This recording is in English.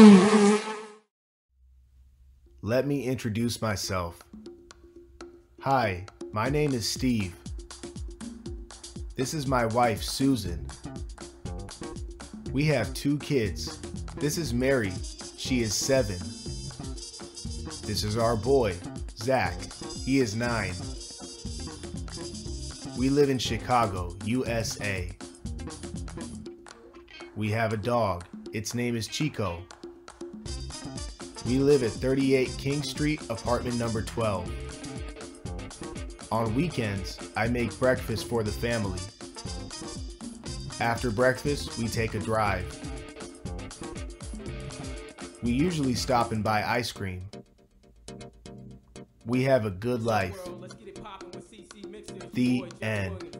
Let me introduce myself. Hi, my name is Steve. This is my wife, Susan. We have 2 kids. This is Mary. She is 7. This is our boy, Zach. He is 9. We live in Chicago, USA. We have a dog. Its name is Chico. We live at 38 King Street, apartment number 12. On weekends, I make breakfast for the family. After breakfast, we take a drive. We usually stop and buy ice cream. We have a good life. The end.